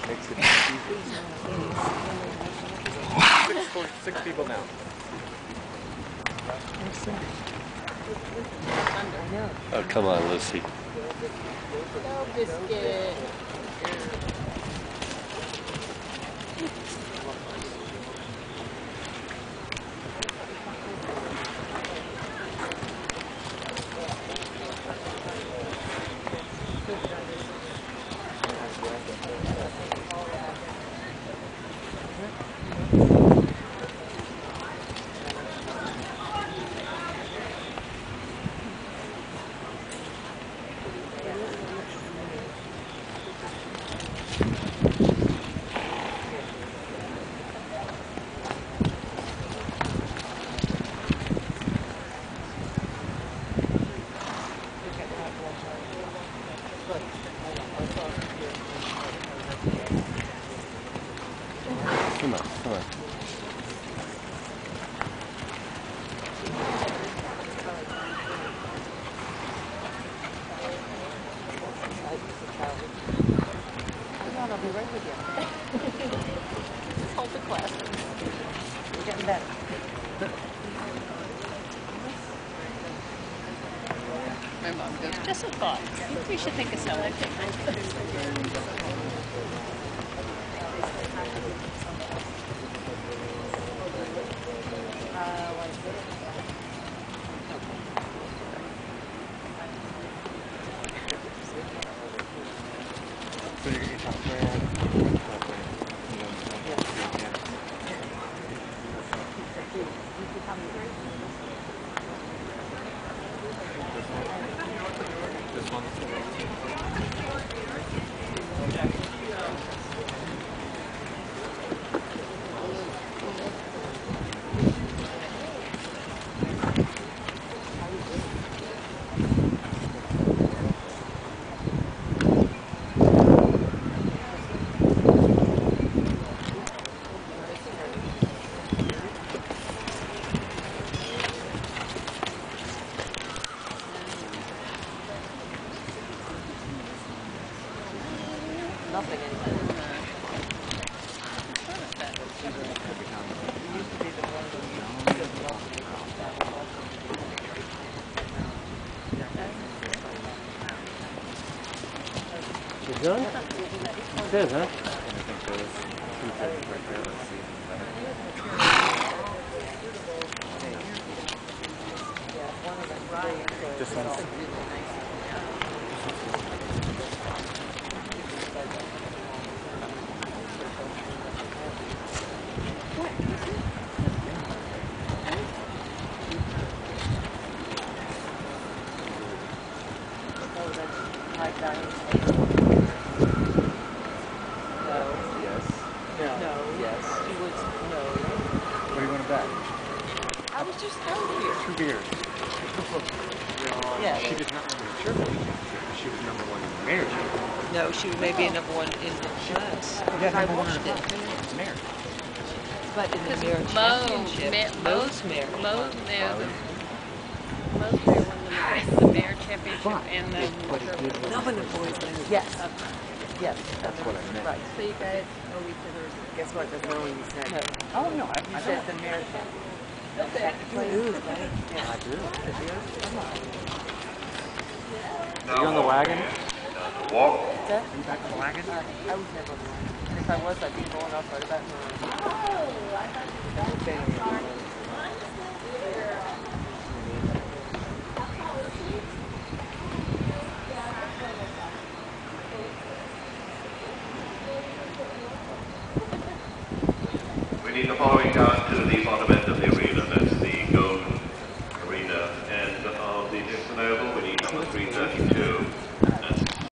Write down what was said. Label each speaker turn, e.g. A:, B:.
A: makes it easy. Six people now.
B: Oh, come on, Lucy.
C: No biscuit.
B: Come on, come on.
C: I'll be right with you. Just hold the class. We're getting better. My mom goes, just a thought. We should think of selling
A: So you're talking this one.
C: nothing anymore.
B: You done? That's it, huh?
A: This one's What do you want to bet?
C: I was just out here.
A: 2 beers.
C: Yeah.
A: She did not number the cheerleading championship. She was number 1 in the mayor championship.
C: No, she may be number 1 in the class.
A: Yeah,
C: I
A: number 1 in
C: watched
A: the
C: it.
A: class. Mayor.
C: But in the mayor championship, Mo's mayor.
D: Mo's mayor won the mayor championship and the
C: Not in the boys' mayor. Yes. Yes.
A: That's what I meant.
C: Right.
D: So you guys owe each other.
C: Guess what? That's not what you said. No.
A: Oh, no.
C: You said the mayor championship. You lose, right?
A: I do. Are you on the wagon?
E: Walk.
C: That?
A: Are you back on the wagon?
C: I was never on. And if I was, I'd be going off right about now.
E: We need the following